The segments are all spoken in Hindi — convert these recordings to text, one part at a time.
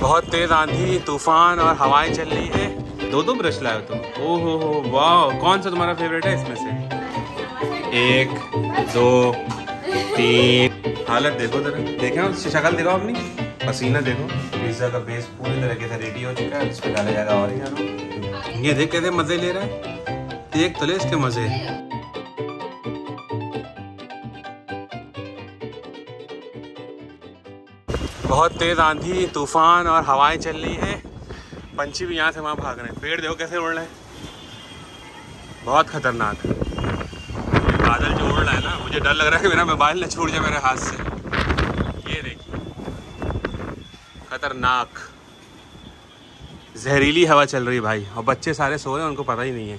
बहुत तेज आंधी तूफान और हवाएं चल रही है। दो ब्रश लाए हो तुम? ओहो हो वाह, कौन सा तुम्हारा फेवरेट है इसमें से? 1 2 3। हालत देखो जरा, देखें शक्ल दिखाओ अपनी, पसीना देखो। पिज्जा का बेस पूरी तरीके से रेडी हो चुका है, इस पे डाला जाएगा ऑरिगेनो। ये देख कैसे मजे ले रहा है, देख तो ले इसके मजे। बहुत तेज आंधी तूफान और हवाएं चल रही है। पंछी भी यहाँ से वहाँ भाग रहे हैं। पेड़ देखो कैसे उड़ रहे हैं, बहुत खतरनाक। बादल जो उड़ रहा है ना, मुझे डर लग रहा है कि मेरा मोबाइल न छूट जाए मेरे हाथ से। ये देखिए खतरनाक जहरीली हवा चल रही है भाई, और बच्चे सारे सो रहे हैं, उनको पता ही नहीं है।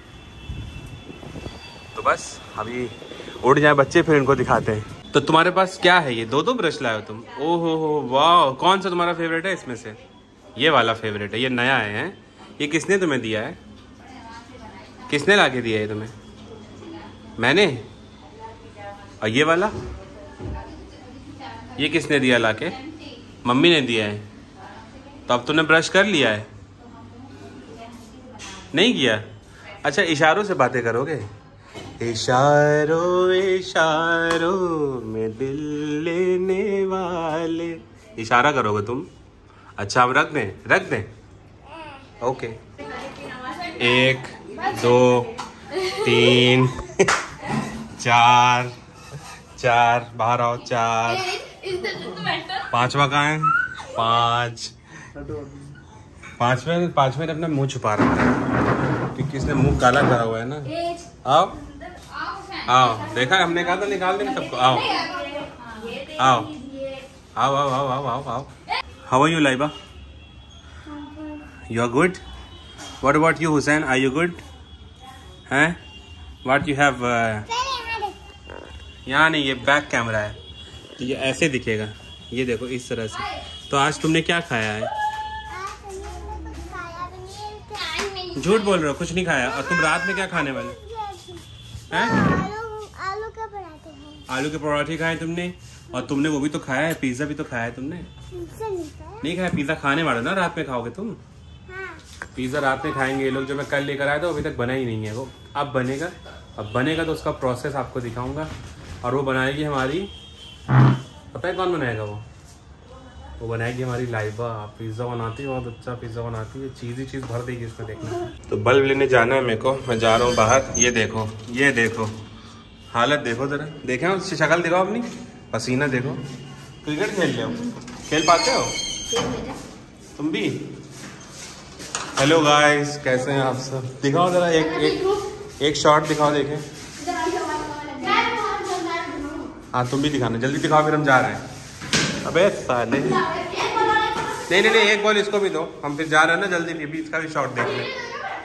तो बस अभी उड़ जाए बच्चे, फिर इनको दिखाते हैं। तो तुम्हारे पास क्या है? ये दो ब्रश लाए हो तुम? ओहो हो वाह, कौन सा तुम्हारा फेवरेट है इसमें से? ये वाला फेवरेट है, ये नया है। ये किसने तुम्हें दिया है? किसने ला के दिया है तुम्हें? मैंने? और ये वाला ये किसने दिया ला के? मम्मी ने दिया है। तो अब तुमने ब्रश कर लिया है? नहीं किया? अच्छा इशारों से बातें करोगे? इशारों इशारों में दिल लेने वाले, इशारा करोगे तुम? अच्छा हम रख दें? ओके। 1 2 3 4 बाहर आओ। 4 5वां कहाँ है? 5 में अपना मुंह छुपा रहा है क्योंकि इसने मुंह काला करा हुआ है ना। आओ देखा, हमने कहा था निकाल देंगे सबको। आओ। How are you Laiba? You are good. What about you Hussain, are you good? हैं? What you have? यहाँ नहीं, ये बैक कैमरा है, तो ये ऐसे दिखेगा। ये देखो इस तरह से। तो आज तुमने क्या खाया है? झूठ बोल रहे हो, कुछ नहीं खाया। और तुम रात में क्या खाने वाले हैं? आलू के पराठे खाए तुमने, और तुमने वो भी तो खाया है, पिज्जा भी तो खाया है तुमने। नहीं खाया? पिज्जा खाने वाला ना, रात में खाओगे तुम? पिज्जा रात में खाएंगे ये लोग। जो मैं कल लेकर आया था अभी तक बना ही नहीं है वो। अब बनेगा तो उसका प्रोसेस आपको दिखाऊंगा। और वो बनाएगी हमारी, पता है कौन बनाएगा? वो बनाएगी हमारी लाइबा। पिज्ज़ा बनाती है, बहुत अच्छा पिज्ज़ा बनाती है, चीज़ ही चीज़ भर देगी इसमें, देखना। तो बल्ब लेने जाना है मेरे को, मैं जा रहा हूँ बाहर। ये देखो हालत देखो जरा, देखें शक्ल दिखाओ अपनी, पसीना देखो। क्रिकेट खेल पाते हो तुम भी? हेलो गाइस, कैसे हैं आप सब? दिखाओ जरा एक शॉट दिखाओ, देखें। हाँ तुम भी दिखाना, जल्दी दिखाओ, फिर हम जा रहे हैं। अबे साले, नहीं एक बॉल इसको भी दो, हम फिर जा रहे हैं ना जल्दी, फिर भी इसका भी शॉट देख लें।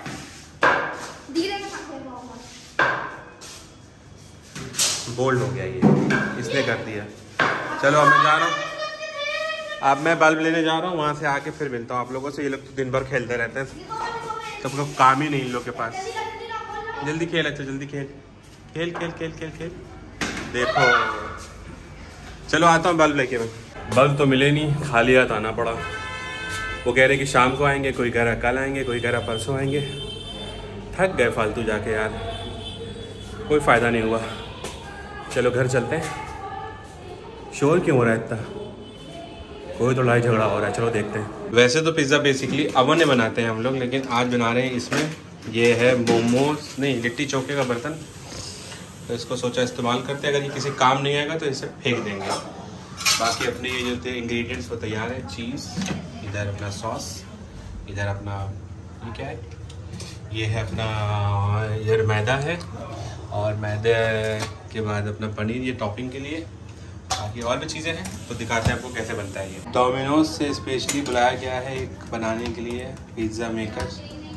बोल्ड हो गया ये, इसने कर दिया। चलो अब मैं जा रहा हूँ, अब मैं बल्ब लेने जा रहा हूँ, वहाँ से आके फिर मिलता हूँ आप लोगों से। ये लोग तो दिन भर खेलते रहते हैं, सब लोग काम ही नहीं इन लोग के पास। जल्दी खेल, अच्छा जल्दी खेल। देखो चलो आता हूँ बल्ब लेके। मैं बल्ब तो मिले नहीं, खाली हाथ आना पड़ा। वो कह रहे कि शाम को आएंगे, कोई कह रहा कल आएंगे, कोई कह रहा परसों आएंगे। थक गए फालतू जाके यार, कोई फ़ायदा नहीं हुआ। चलो घर चलते हैं। शोर क्यों हो रहा है इतना? कोई तो लड़ाई झगड़ा हो रहा है, चलो देखते हैं। वैसे तो पिज़्ज़ा बेसिकली अवन में बनाते हैं हम लोग, लेकिन आज बना रहे हैं इसमें। ये है मोमोज नहीं, लिट्टी चोखे का बर्तन, तो इसको सोचा इस्तेमाल करते हैं। अगर ये किसी काम नहीं आएगा तो इसे फेंक देंगे। बाकी अपने ये जो थे इंग्रेडिएंट्स वो तैयार है। चीज़, इधर अपना सॉस, इधर अपना ये क्या है, ये है अपना इधर मैदा है, और मैदे के बाद अपना पनीर, ये टॉपिंग के लिए। बाकी और भी चीज़ें हैं, तो दिखाते हैं आपको कैसे बनता है ये। डोमिनोज से स्पेशली बुलाया गया है एक बनाने के लिए पिज़्ज़ा मेकर,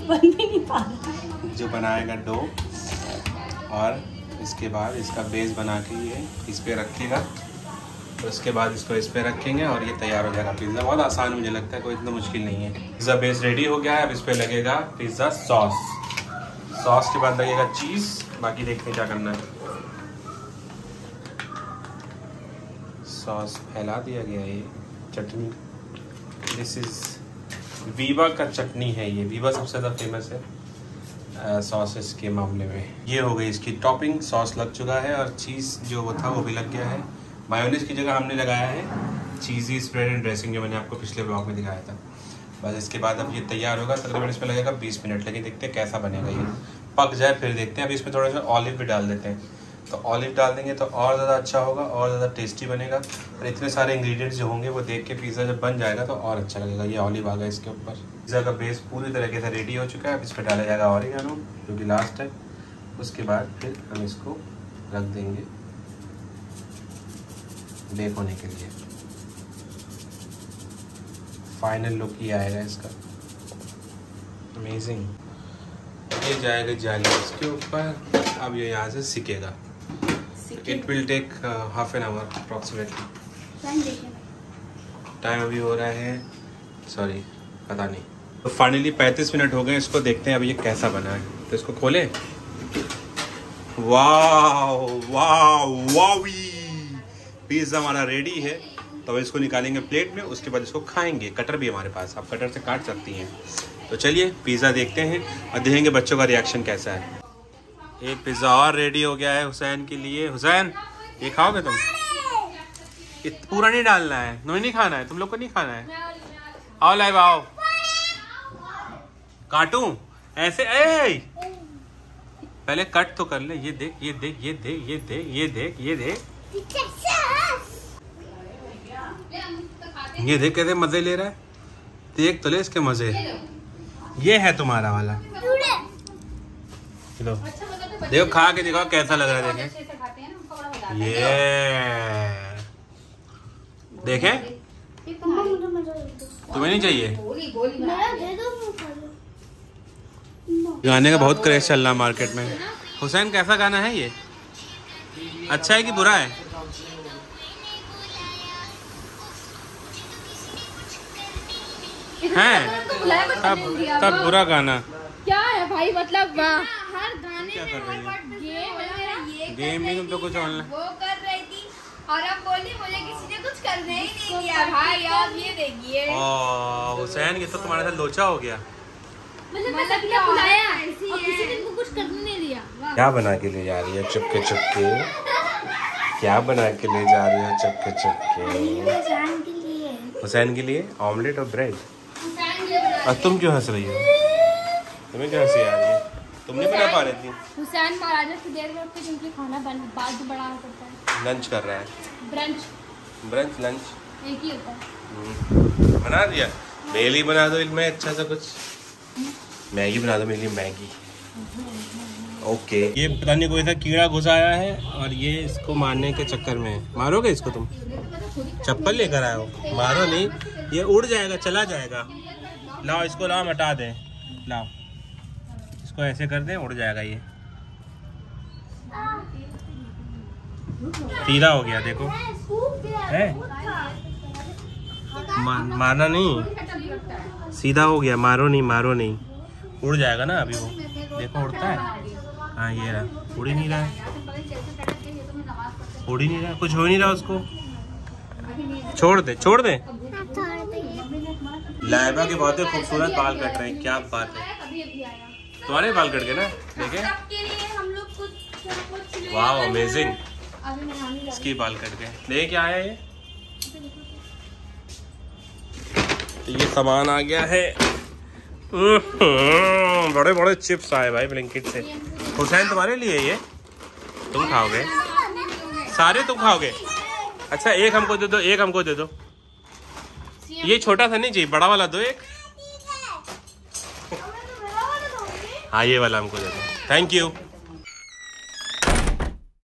जो बनाएगा डो, और इसके बाद इसका बेस बना के ये इस पर रखेगा, और उसके बाद इसको इस पर रखेंगे और ये तैयार हो जाएगा पिज़्ज़ा। बहुत आसान मुझे लगता है, कोई इतना मुश्किल नहीं है। पिज़्ज़ा बेस रेडी हो गया है, अब इस पर लगेगा पिज़्ज़ा सॉस के बाद लगेगा चीज़। बाकी देखते हैं क्या करना है। सॉस फैला दिया गया है, ये चटनी दिस इज वीवा का चटनी है। ये वीवा सबसे ज़्यादा फेमस है सॉसेस के मामले में। ये हो गई इसकी टॉपिंग, सॉस लग चुका है और चीज़ जो वो था वो भी लग गया है। मायोनीज की जगह हमने लगाया है चीज़ी स्प्रेड एंड ड्रेसिंग, जो मैंने आपको पिछले ब्लॉग में दिखाया था। बस इसके बाद अब ये तैयार होगा, तकरीबन इसमें लगेगा 20 मिनट। लेकिन देखते हैं कैसा बनेगा, ये पक जाए फिर देखते हैं। अभी इसमें थोड़ा सा ऑलिव भी डाल देते हैं, तो ऑलिव डाल देंगे तो और ज़्यादा अच्छा होगा और ज़्यादा टेस्टी बनेगा। और इतने सारे इंग्रेडिएंट्स जो होंगे वो देख के पिज़्ज़ा जब बन जाएगा तो और अच्छा लगेगा। ये ऑलिव आ गया इसके ऊपर। पिज़्ज़ा का बेस पूरी तरीके से रेडी हो चुका है। अब इस पर डाला जाएगा ऑरिगेनो, जो कि लास्ट है। उसके बाद फिर हम इसको रख देंगे बेक होने के लिए। फाइनल लुक ये आएगा इसका, अमेजिंग। ये जाएगा जाली इसके ऊपर। अब ये यहाँ से सिकेगा। It will take half an hour approximately. Time अभी हो रहा है, सॉरी पता नहीं। तो फाइनली 35 मिनट हो गए। इसको देखते हैं अब ये कैसा बना है। तो इसको खोलें। वाह वाह वावी, पिज़्ज़ा हमारा रेडी है। तो इसको निकालेंगे प्लेट में, उसके बाद इसको खाएंगे। कटर भी हमारे पास, आप कटर से काट सकती हैं। तो चलिए पिज़्ज़ा देखते हैं और देखेंगे बच्चों का रिएक्शन कैसा है। एक पिज़्ज़ा और रेडी हो गया है हुसैन के लिए। हुसैन ये खाओगे तुम? पूरा नहीं डालना है, नहीं खाना है, तुम लोग को नहीं खाना है। आओ लाइव आओ, काटूं ऐसे? ए पहले कट तो कर ले। ये देख ये देख ये देख ये देख ये देख ये देख ये देख कैसे मजे ले रहा है। देख तो ले इसके मजे। ये है तुम्हारा वाला। चलो देखो खा के दिखाओ कैसा लग रहा है। देखें ये, देखें। तुम्हें नहीं चाहिए? गाने का बहुत क्रेज चल रहा है मार्केट में। हुसैन कैसा गाना है ये? अच्छा है कि बुरा है? हैं तब बुरा गाना क्या है भाई? मतलब हर गाने क्या कर रही में गेम में तुम तो कुछ ऑनलाइन वो कर रही थी और अब बोली मुझे किसी ने कुछ करने ही नहीं दिया भाई। अब ये देखिए हुसैन, ये तो तुम्हारे साथ लोचा हो गया। मतलब क्या बुलाया और किसी ने कुछ करने नहीं दिया। क्या बना के ले जा रही है चुपके चुपके? क्या बना के ले जा रही है चुपके चुपके? हुसैन के लिए ऑमलेट और ब्रेड। और तुम क्यों हंस रही हो? तुम्हें क्या हंसी आ रही है? तुम नहीं बना पा रही थी? हुसैन महाराजा से देर में उठ के क्योंकि खाना बाद बढ़ा करता है। लंच कर रहा है। ब्रंच लंच एक ही होता है। बना दिया। मेरे लिए बना दो इनमें अच्छा सा कुछ। मैगी बना दो मेरे लिए, मैगी। ओके। ये पता नहीं कोई सा कीड़ा घुस आया है और ये इसको मारने के चक्कर में। मारोगे इसको तुम? चप्पल लेकर आए हो? मारो नहीं, ये उड़ जाएगा, चला जाएगा। लाओ इसको, लाओ हटा दें, लाओ इसको ऐसे कर दें, उड़ जाएगा। ये सीधा हो गया देखो है। मारना नहीं, सीधा हो गया। मारो नहीं, उड़ जाएगा ना अभी वो। देखो उड़ता है। हाँ ये रहा, उड़ ही नहीं रहा है, उड़ ही नहीं रहा, कुछ हो नहीं रहा उसको। छोड़ दे। लाइबा के बहुत ही खूबसूरत बाल कट रहे हैं। क्या बात है, तुम्हारे बाल कट गए ना? देखे, वाह अमेजिंग। इसकी बाल कट गए। देख क्या आया ये? तो ये सामान आ गया है। बड़े बड़े चिप्स आए भाई ब्लिंकिट से। हुसैन तुम्हारे लिए ये, तुम खाओगे सारे? तुम खाओगे? अच्छा एक हमको दे दो, एक हमको दे दो। ये छोटा सा नहीं चाहिए, बड़ा वाला दो एक। हाँ ये वाला हमको दे दो। Thank you.